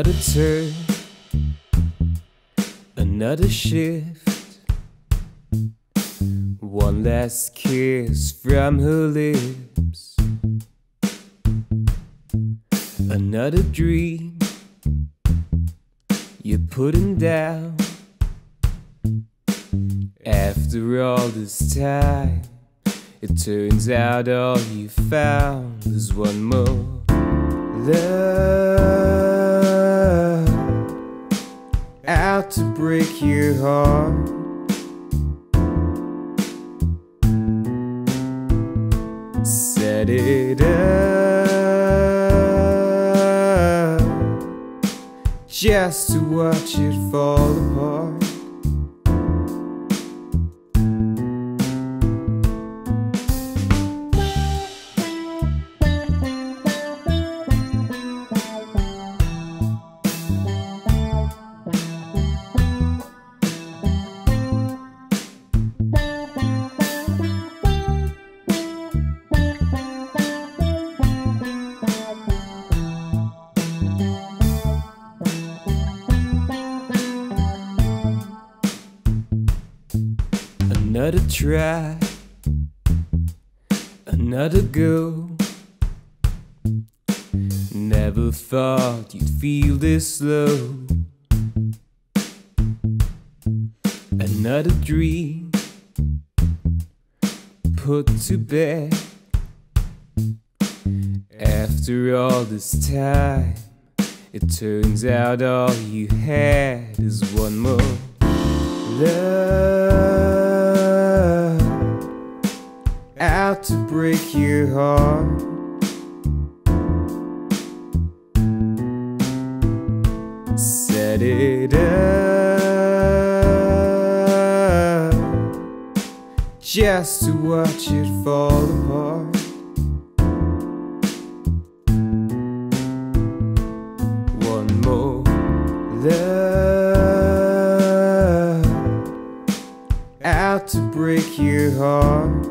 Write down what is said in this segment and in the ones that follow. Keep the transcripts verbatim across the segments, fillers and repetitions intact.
Another turn, another shift, one last kiss from her lips. Another dream you're putting down. After all this time, it turns out all you found is one more love out to break your heart. Set it up just to watch it fall apart. Another try, another go. Never thought you'd feel this low. Another dream put to bed. After all this time, it turns out all you had is one more love out to break your heart. Set it up just to watch it fall apart. One more love out to break your heart.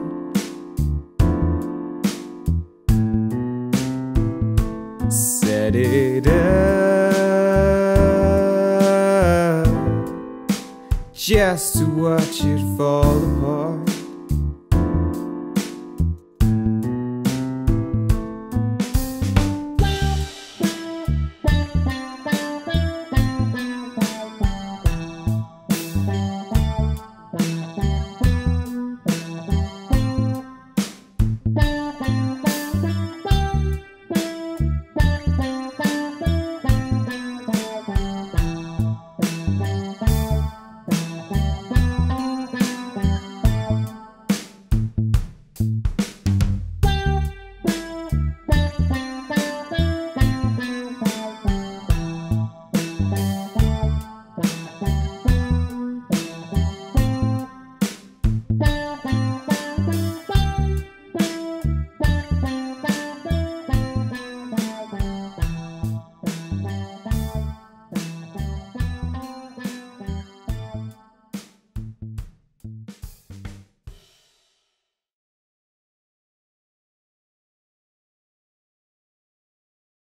Set it up just to watch it fall apart.